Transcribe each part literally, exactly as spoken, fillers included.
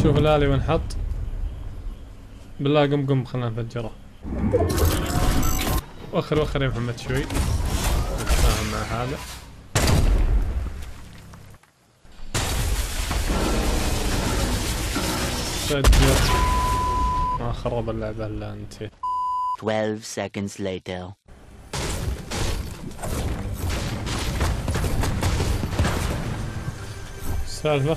شوف الالي وين حط. بالله قم قم خلنا نفجره. وخر وخر يا محمد شوي نتفاهم مع هذا. فجر. ما خرب اللعبة الا انت. twelve seconds later. السالفة؟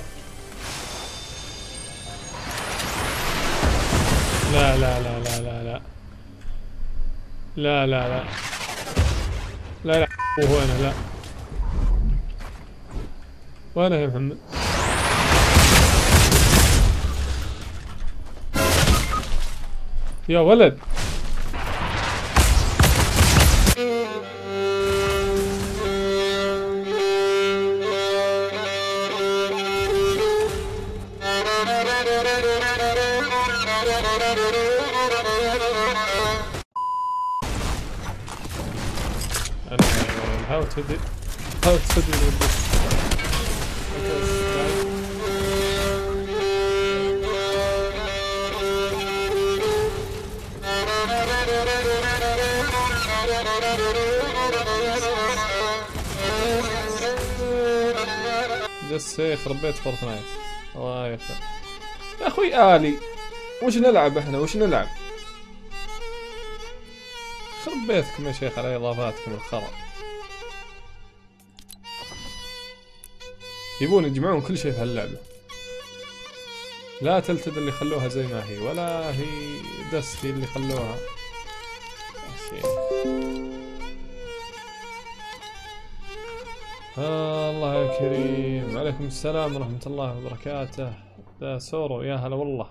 لا لا لا لا لا لا لا لا لا لا لا وهو انا لا وانا يا محمد يا ولد. How to do how to do this. جس يخرب بيت فورتنايت. الله يخرب يا اخوي آلي. وش نلعب احنا وش نلعب؟ خرب بيتكم يا شيخ على اضافاتكم الخرا. يبون يجمعون كل شيء في هاللعبة. لا تلتد اللي خلوها زي ما هي ولا هي دستي اللي خلوها. آه الله يا كريم. عليكم السلام ورحمة الله وبركاته. ده سورو يا هلا والله.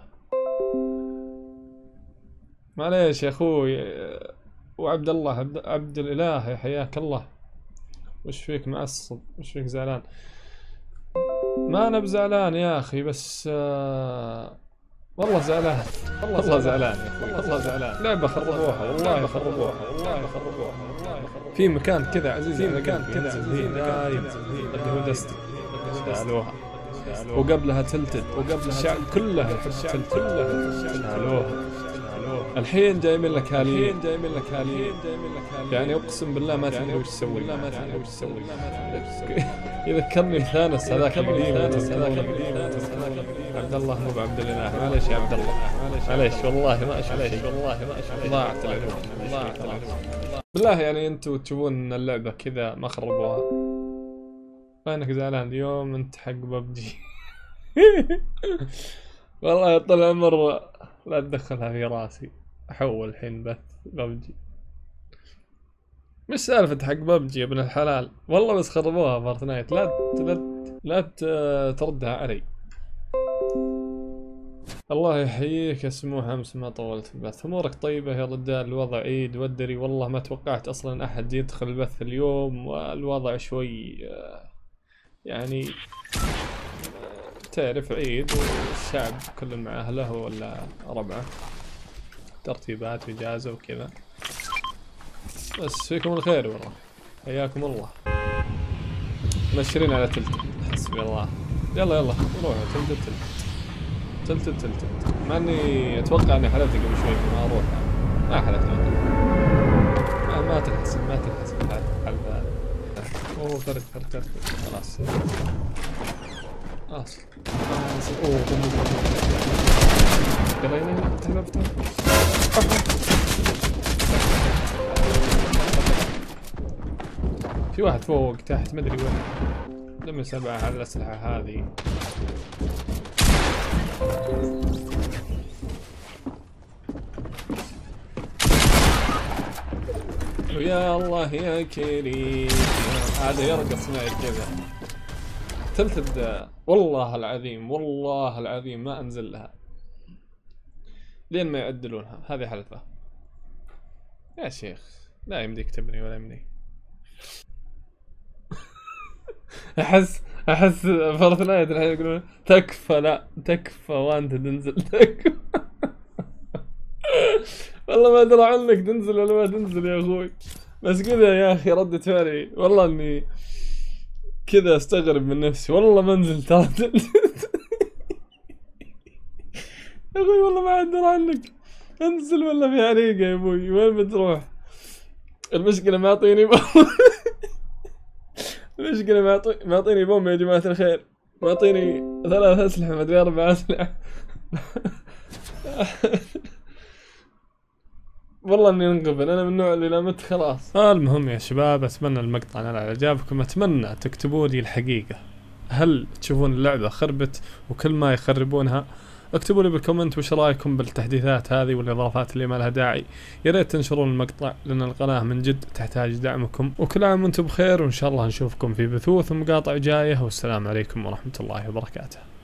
معليش يا اخوي. وعبد الله عبد, عبد الاله حياك الله. وش فيك معصب؟ وش فيك زعلان؟ ما انا بزعلان يا اخي بس آه والله زعلان. والله, والله زعلان يا اخوي. والله زعلان. لعبة خربوها والله خربوها والله خربوها. في مكان كذا عزيز في مكان كذا عزيز دايم اللي هو دستي شالوها. وقبلها تلتد وقبلها الشعب كله يحب تلتد كلها شالوها. الحين جايبين لك هالين جايبين لك هالين يعني اقسم بالله ما تدري وش تسوي ما تدري وش تسوي. يذكرني بثانوس هذاك القديم. عبد الله مو بعبد الاله. معليش يا عبد الله معليش والله ما اشوف شيء والله ما اشوف. ضاعت العلوم ضاعت العلوم بالله. يعني انتم تشوفون ان اللعبه كذا ما خربوها. وينك زعلان اليوم انت حق ببجي. والله يا طول العمر لا تدخلها في راسي. احول الحين بث ببجي. مش سالفة حق ببجي يا ابن الحلال والله بس خربوها فورتنايت. لا لا لا تردها علي. الله يحييك يا سموح. امس ما طولت البث. امورك طيبة يا رجال؟ الوضع عيد ودري والله ما توقعت اصلا احد يدخل البث اليوم. والوضع شوي يعني تعرف عيد والشعب كل مع اهله ولا ربعه ترتيبات واجازة وكذا. بس فيكم الخير والله حياكم الله. مشرين على تلت. حسبي الله. يلا يلا روحوا تلت تلت تلت تلت تلت. مع اني اتوقع اني حلفت قبل شوي ما اروح. ما حلفت ما, ما تنحسب ما تنحسب الحلف هذا. اوه فرق فرق فرق خلاص خلاص. اوه يلا يلا افتح الباب افتح. في واحد فوق تحت ما ادري وين. لما سبعة على الأسلحة هذه. ويا الله يا كريم. هذا يرقص معي كذا. تلتد والله العظيم والله العظيم ما انزل لها لين ما يعدلونها. هذه حلفة يا شيخ. لا يمديك تبني ولا يمدي. احس احس فورتنايت الحين يقولون تكفى. لا تكفى وانت تنزل تكفى. والله ما ادري عنك تنزل ولا ما تنزل يا اخوي. بس كذا يا اخي ردة فعلي والله اني كذا استغرب من نفسي. والله ما انزل ترى. يا اخوي والله ما عندي عنك، انزل ولا في حريقة يا ابوي، وين بتروح؟ المشكلة ما يعطيني بوم. المشكلة ما يعطي ما يعطيني بوم يا جماعة الخير، ما يعطيني ثلاث أسلحة مدري أربع أسلحة. والله اني انقبل، انا من النوع اللي لا مت خلاص. المهم يا شباب، اتمنى المقطع نال اعجابكم، اتمنى تكتبوا لي الحقيقة، هل تشوفون اللعبة خربت وكل ما يخربونها؟ اكتبوا لي بالكومنت وش رايكم بالتحديثات هذه والاضافات اللي ما لها داعي. يا ريت تنشرون المقطع لان القناة من جد تحتاج دعمكم، وكل عام وانتم بخير، وان شاء الله نشوفكم في بثوث ومقاطع جاية، والسلام عليكم ورحمة الله وبركاته.